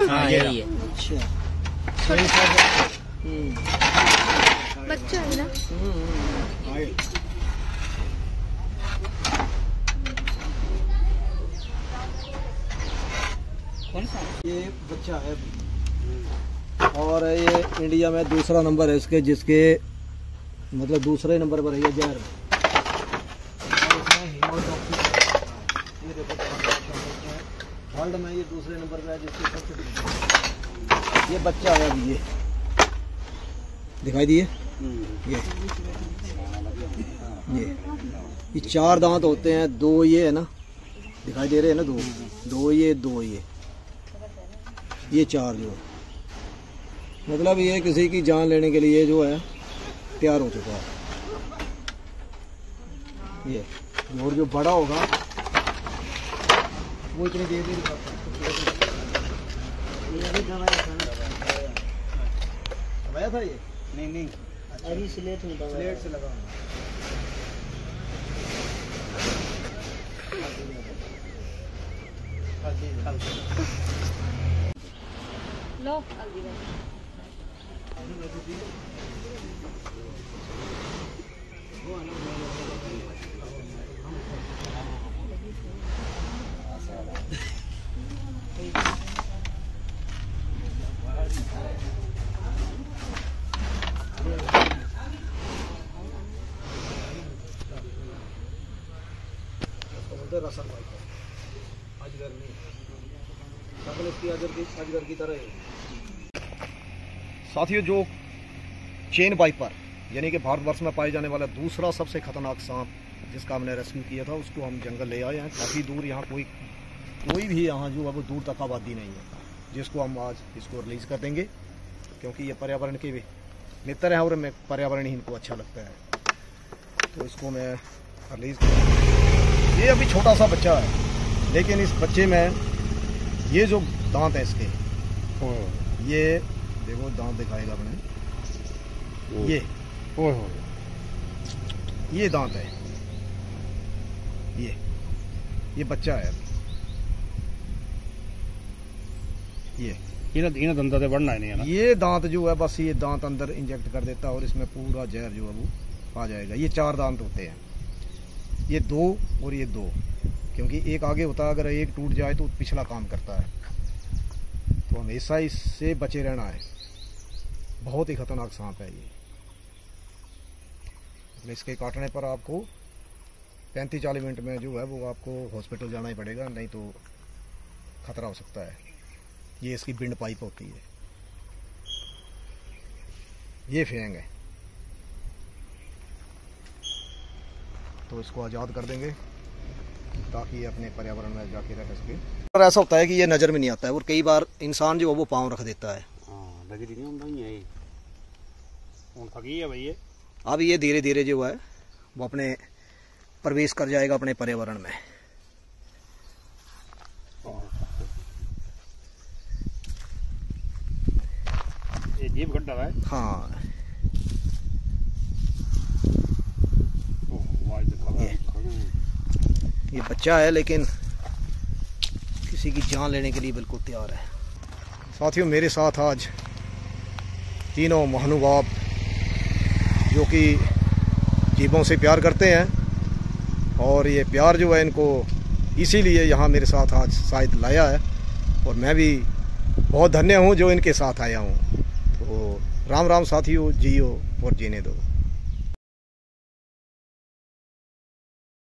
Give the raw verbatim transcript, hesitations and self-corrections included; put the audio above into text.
हाँ यही है। अच्छा बच्चा है ना। कौन सा? ये बच्चा है और ये इंडिया में दूसरा नंबर है इसके, जिसके मतलब दूसरे नंबर पर है ये जहर में। वर्ल्ड में ये दूसरे नंबर पे है जिसके सबसे ये बच्चा है अभी। ये दिखाई दिए ये ये ये चार दांत होते हैं, दो ये है ना, दिखाई दे रहे हैं ना, दो दो ये दो ये ये चार जो मतलब ये किसी की जान लेने के लिए जो है तैयार हो चुका है ये। और जो बड़ा होगा वो इतनी देर देर दबाया था ये? नहीं नहीं अभी स्लेट में दबाया, स्लेट से लगा लो रसल वाइपर अजगर नहीं, शक्ल इसकी अजगर की अजगर की तरह है। साथियों, जो चेन वाइपर यानी कि भारतवर्ष में पाए जाने वाला दूसरा सबसे खतरनाक सांप जिसका हमने रेस्क्यू किया था, उसको हम जंगल ले आए हैं। काफ़ी दूर, यहाँ कोई कोई भी यहाँ जो है वो दूर तक आबादी नहीं है, जिसको हम आज इसको रिलीज़ कर देंगे क्योंकि ये पर्यावरण के मित्र हैं और मैं पर्यावरण ही इनको अच्छा लगता है, तो इसको मैं रिलीज़ कर। ये अभी छोटा सा बच्चा है, लेकिन इस बच्चे में ये जो दांत है इसके, ये देखो दांत दिखाएगा अपने, ये ये दांत है, ये ये बच्चा है। ये इन दंदा से बढ़ना है नहीं है ना। ये दांत जो है बस ये दांत अंदर इंजेक्ट कर देता है और इसमें पूरा जहर जो है वो आ जाएगा। ये चार दांत होते हैं, ये दो और ये दो, क्योंकि एक आगे होता है, अगर एक टूट जाए तो पिछला काम करता है, तो हमेशा इससे बचे रहना है। बहुत ही खतरनाक सांप है ये। इसके काटने पर आपको पैंतीस चालीस मिनट में जो है वो आपको हॉस्पिटल जाना ही पड़ेगा, नहीं तो खतरा हो सकता है। ये इसकी बिंड पाइप होती है, ये फेंग है, तो इसको आज़ाद कर देंगे ताकि ये अपने पर्यावरण में जाके रह सके। और ऐसा होता है कि ये नज़र में नहीं आता है और कई बार इंसान जो है वो पाँव रख देता है। अब ये धीरे धीरे जो है वो अपने प्रवेश कर जाएगा अपने पर्यावरण में। ये जीभ गड्ढा है। हाँ, ये, ये बच्चा है लेकिन किसी की जान लेने के लिए बिल्कुल तैयार है। साथियों, मेरे साथ आज तीनों महानुभाव जो कि जीवों से प्यार करते हैं और ये प्यार जो है इनको इसीलिए यहाँ मेरे साथ आज शायद लाया है, और मैं भी बहुत धन्य हूँ जो इनके साथ आया हूँ। तो राम राम साथियों, जियो और जीने दो।